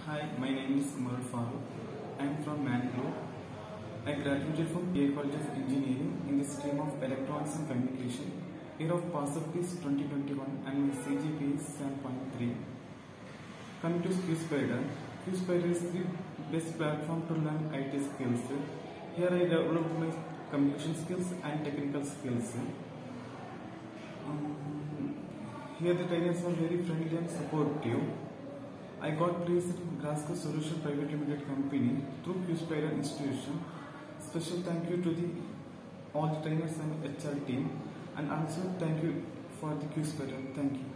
Hi, my name is Umar Farooq. I am from Mangalore. I graduated from PA College of Engineering in the stream of Electronics and Communication. Year of pass-up is 2021 and my CGPA is 7.3. Coming to QSpider. QSpider is the best platform to learn IT skills. Here I developed my communication skills and technical skills. Here the trainers are very friendly and supportive. I got placed in Glasgow Solution Private Limited Company through QSpider institution. Special thank you to all the trainers and HR team, and also thank you for the QSpider. Thank you.